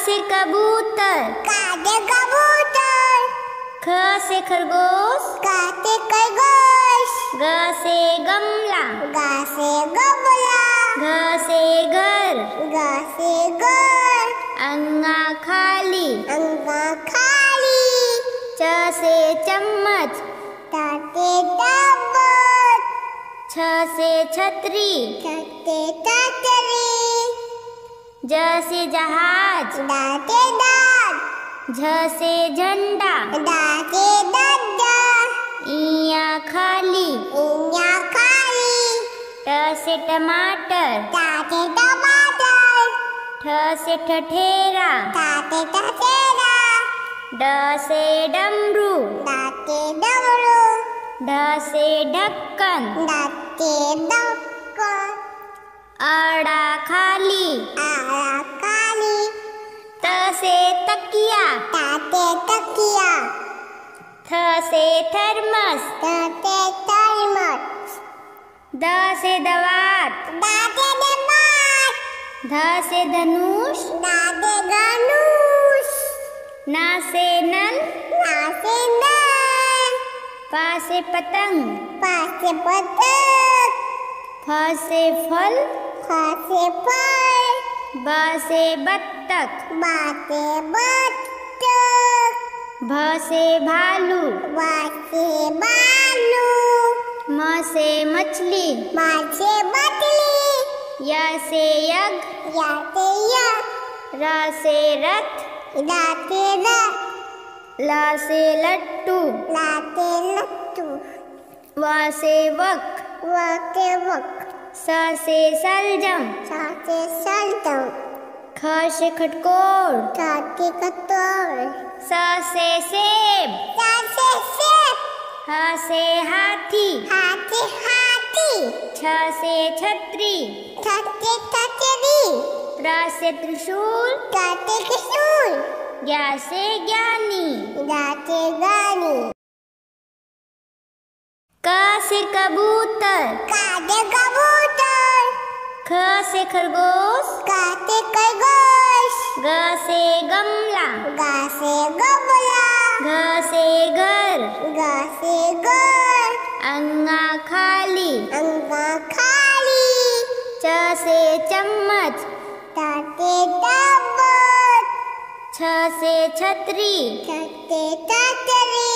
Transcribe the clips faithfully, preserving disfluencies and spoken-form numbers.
से कबूतर, का से कबूतर, ख से खरगोश, का से खरगोश, ग से गमला, ग से गमला, घ से घर, घ से घर, अंगा खाली, अंगा खाली, च से चम्मच, ट से टबक, छ से छतरी, छ से छतरी, ज से जहाज, ड से दाद, झ से झंडा, ड से डंडा, इया खाली, इया खाली, ट से टमाटर, ट से टमाटर, ठ से ठठेरा, ठ से ठठेरा, ड से डमरू, ड से डमरू, ढ से ढक्कन, ड से ढक्कन, अड़ा खाली, आड़ा खाली, त से तकिया, ट से तकिया, थ से थर्मस, थ से थर्मस, द से दवात, ड से दबात, ध से धनुष, ड से धनुष, न से नल, न से नल, प से पतंग, प से पतंग, फ से फल, फ से फल, ब से बत्तख, ब से बत्तख, भ से भालू, व से भालू, म से मछली, म से मछली, य से यज्ञ, य से यज्ञ, र से रथ, ड से रथ, ल से लट्टू, ल से लट्टू, व से वक, व से वक, स से सलजम, स से सल्टम, ख से खटकोर, ख से कटोर, स से सेब, स से सेब, ह से हाथी, ह से हाथी, छ से छतरी, ठ से छतरी, प्र से त्रिशूल, ट से त्रिशूल, ज्ञ से ज्ञानी, ग से गानी, क से कबूतर, का से कबूतर, ख से खरगोश, का से खरगोश, ग से गमला, ग से गमला, घ से घर, घ से घर, अंगा खाली, अंगा खाली, च से चम्मच, ट से टबक, छ से छतरी, छ से छतरी,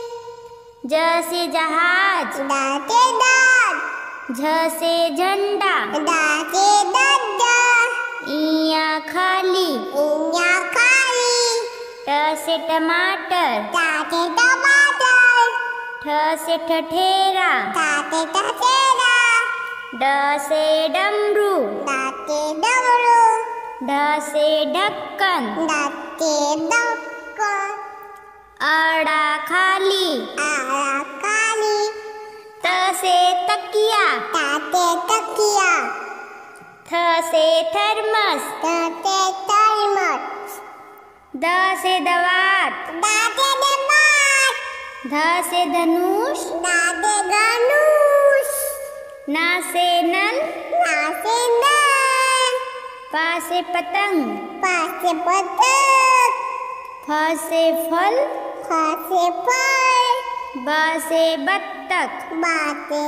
ज से जहाज, ड से दाद, झ से झंडा, ड से डंडा, इया खाली, इया खाली, ट से टमाटर, ट से टमाटर, ठ से ठठेरा, ठ से ठठेरा, ड से डमरू, ड से डमरू, ढ से ढक्कन, ड से ढक्कन, अड़ा खाली, आड़ा खाली, त से तकिया, ट से तकिया, थ से थर्मस, थ से थर्मस, द से दवात, ड से दबात, ध से धनुष, ड से धनुष, न से नल, न से नल, प से पतंग, प से पतंग, फ से फल, फ से फल, ब से बत्तख, ब से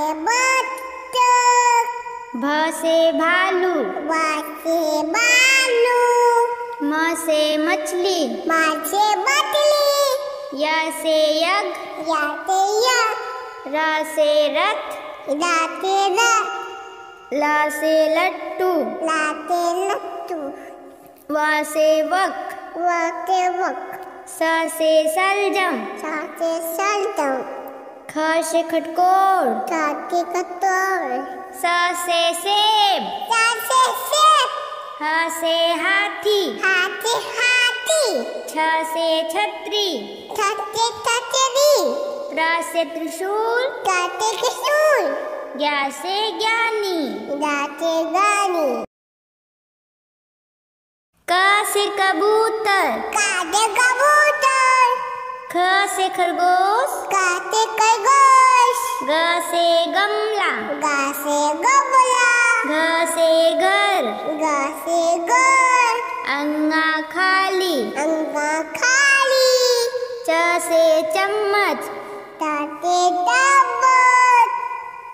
बत्तख, भ से भालू, व से भालू, म से मछली, म से मछली, य से यज्ञ, य से यज्ञ, र से रथ, ड से रथ, ल से लट्टू, ल से लट्टू, व से वक, व से वक, स से सलजम, स से सल्टम, ख से खटकोर, ठ से कटोर, स से सेब, स से सेब, ह से हाथी, ह से हाथी, छ से छतरी, ठ से छतरी, प्र से त्रिशूल, ट से त्रिशूल, ज्ञ से ज्ञानी, ग से गानी, क से कबूतर, का से कबूतर, ख से खरगोश, का से खरगोश, ग से गमला, ग से गमला, घ से घर, घ से घर, अंगा खाली,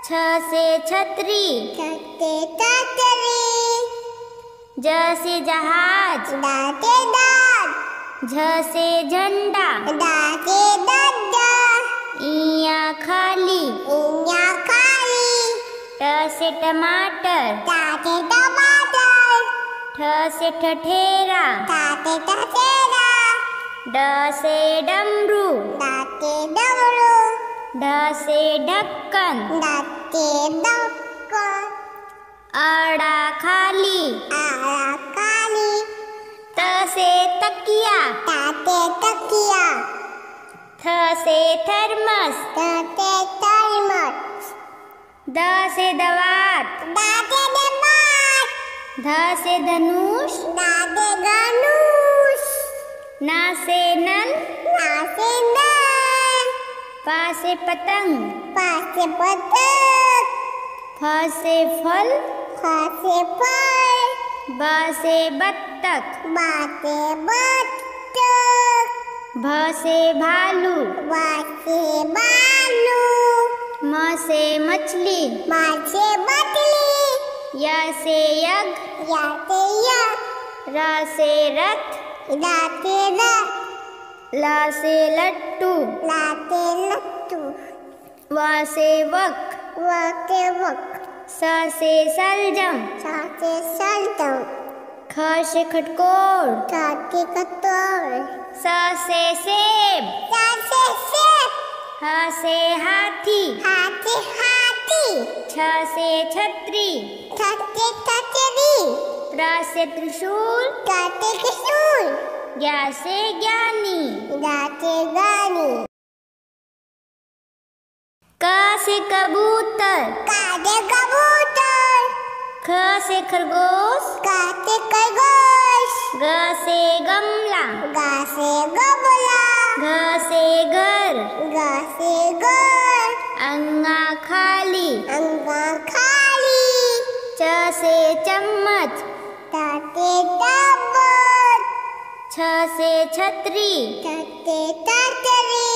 छ से छतरी, छ से छतरी, ज से जहाज, ड से दाद, झ से झंडा, ड से डंडा, इया खाली, इया खाली, ट से टमाटर, ट से टमाटर, ठ से ठठेरा, ठ से ठठेरा, ड से डमरू, ड से डमरू, ढ से ढक्कन, ड से ढक्कन, अड़ा खाली, आ खाली, त से तकिया, ट से तकिया, थ से थर्मस, थ से थर्मस, द से दवात, ड से दवात, ध से धनुष, ड से धनुष, न से नल, न से नल, प से पतंग, प से पतंग, फ से फल, फ से फल, ब से बत्तख, ब से बत्तख, भ से भालू, व से भालू, म से मछली, म से मछली, य से यज्ञ, य से यज्ञ, र से रथ, ड से रथ, ल से लट्टू, ल से लट्टू, व से वक, व से वक, स से सलजम, स से सल्टम, ख से खटकोर, ठ से कटोर, स से सेब, स से सेब, ह से हाथी, ह से हाथी, छ से छतरी, ठ से छतरी, प्र से त्रिशूल, ट से त्रिशूल, ज्ञ से ज्ञानी, ग से गानी, क से कबूतर, क से कबूतर, ख से खरगोश, ग से खरगोश, ग से गमला, ग से गमला, घ से घर, ग से घर, अंगा खाली, अंगा खाली, च से चम्मच, ट से चम्मच, छ से छतरी, ठ से छतरी,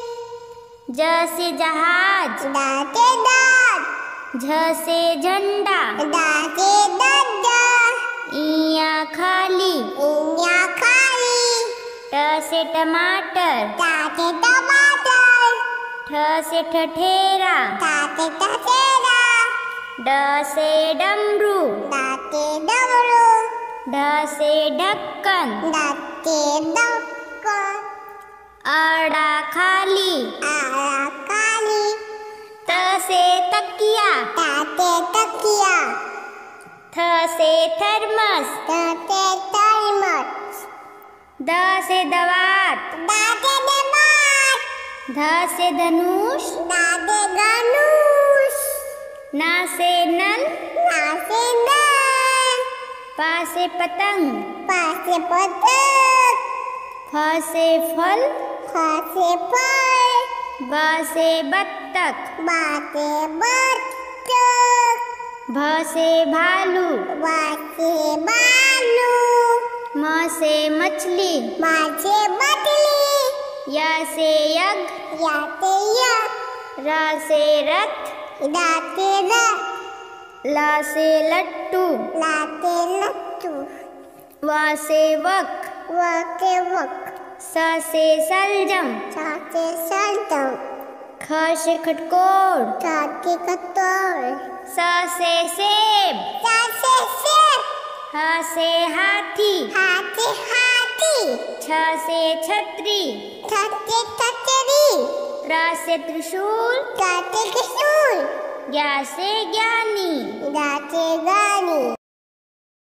ज से जहाज, ड से दाद, झ से झंडा, ड से डंडा, इया खाली, इया खाली, ट से टमाटर, ट से टमाटर, ठ से ठठेरा, ठ से ठठेरा, ड से डमरू, ड से डमरू, ढ से ढक्कन, ड से ढक्कन, अड़ा खाली, आ खाली, त से तकिया, ट से तकिया, थ से थर्मस, थ से थर्मस, द से दवात, ड से दवात, ध से धनुष, ड से धनुष, न से नल, न से नल, प से पतंग, प से पतंग, फ से फल, फ से फल, ब से बत्तख, ब से बत्तख, भ से भालू, व से भालू, म से मछली, म से मछली, य से यज्ञ, य से यज्ञ, र से रथ, ड से रथ, ल से लट्टू, ल से लट्टू, व से वक, व से वक, स से सलजम, स से सल्टम, ख से खटकोर, ठ से कटोर, स से सेब, स से सेब, ह से हाथी, ह से हाथी, छ से छतरी, ठ से छतरी, प्र से त्रिशूल, ट से त्रिशूल, ज्ञ से ज्ञानी, ग से गानी।